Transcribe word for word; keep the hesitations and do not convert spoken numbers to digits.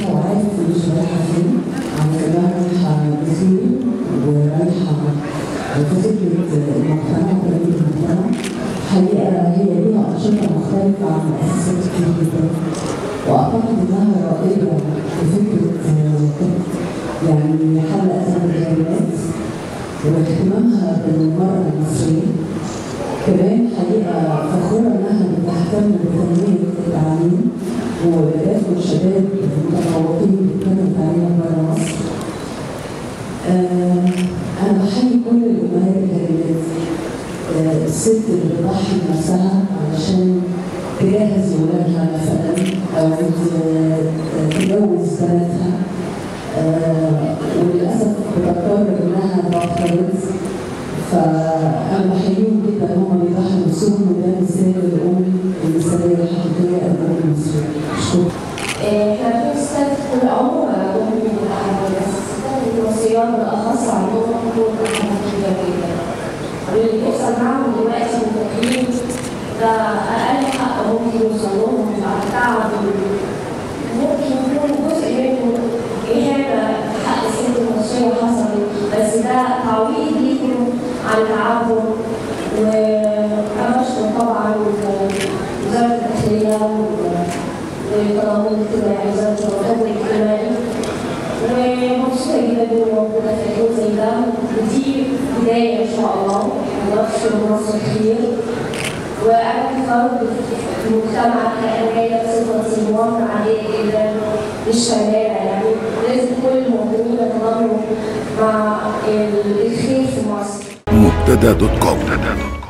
رايحة وعارف مش رايحة فين، على إنها رايحة بسوري ورايحة في فكرة المجتمع وتغيير المجتمع. الحقيقة هي ليها أنشطة مختلفة عن مؤسسات كتير جدا، وأعتقد إنها رائدة في فكرة يعني حل أزمة الجاليات واهتمامها بالمرأة المصرية. كمان حقيقة فخورة إنها بتهتم بتنمية التعليم وبتدخل الشباب المتفوقين بيكملوا تعليمهم بره مصر. آه أنا بحيي كل الأمهات الجميلات، آه الست اللي بتضحي بنفسها علشان تجهز ولادها مثلا أو تجوز بناتها، آه وللأسف بتضطر إنها تعترض. فأنا بحييهم جدا إن هم بيضحوا بنفسهم، وده مثال للأم المثالية الحقيقية الأم المصرية. شكرا. احنا بنستهدف كل عمر بس المصريات بالأخص عندهم حقوق كبيرة جدا. واللي بيحصل معاهم دلوقتي من التقييم ده أقل حق ممكن يوصل لهم بعد تعب، ممكن يكون جزء منه إهانة حق الست المصرية حصل، بس ده تعويض ليهم عن تعبهم. وأنا بشكر طبعا وزارة الداخلية والتضامن الاجتماعي، وزارة التضامن الاجتماعي، ومبسوطة جدا إني موجودة في يوم زي ده، ودي بداية إن شاء الله ونبشر مصر خير. وأنا كفرد في المجتمع أنا جاية بصفتي مواطنة عادية جدا مش فنانة، يعني لازم كل المواطنين يتضامنوا مع الخير في مصر. مبتدا دوت كوم.